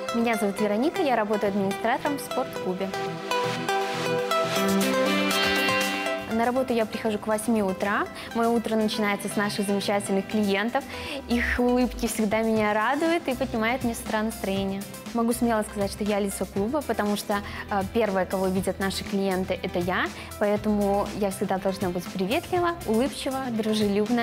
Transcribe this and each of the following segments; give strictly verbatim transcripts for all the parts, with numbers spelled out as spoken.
Меня зовут Вероника, я работаю администратором в спортклубе. На работу я прихожу к восьми утра. Мое утро начинается с наших замечательных клиентов. Их улыбки всегда меня радуют и поднимают мне с утра настроение. Могу смело сказать, что я лицо клуба, потому что э, первое, кого видят наши клиенты, это я. Поэтому я всегда должна быть приветлива, улыбчива, дружелюбна.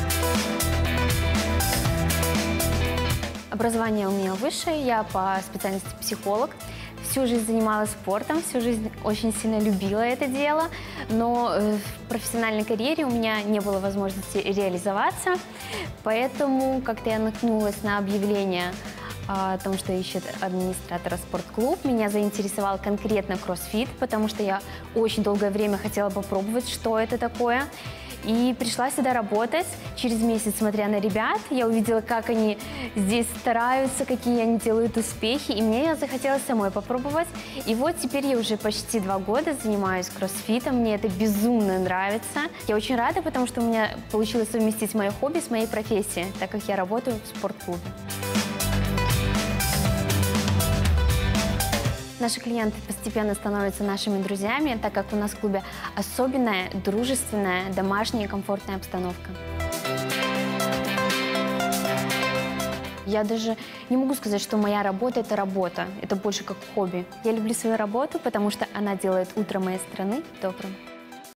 Образование у меня высшее, я по специальности психолог. Всю жизнь занималась спортом, всю жизнь очень сильно любила это дело, но в профессиональной карьере у меня не было возможности реализоваться, поэтому как-то я наткнулась на объявление о том, что ищет администратора спортклуб. Меня заинтересовал конкретно кроссфит, потому что я очень долгое время хотела попробовать, что это такое. И пришла сюда работать. Через месяц, смотря на ребят, я увидела, как они здесь стараются, какие они делают успехи. И мне захотелось самой попробовать. И вот теперь я уже почти два года занимаюсь кроссфитом. Мне это безумно нравится. Я очень рада, потому что у меня получилось совместить мое хобби с моей профессией, так как я работаю в спортклубе. Наши клиенты постепенно становятся нашими друзьями, так как у нас в клубе особенная, дружественная, домашняя и комфортная обстановка. Я даже не могу сказать, что моя работа – это работа, это больше как хобби. Я люблю свою работу, потому что она делает утро моей страны добрым.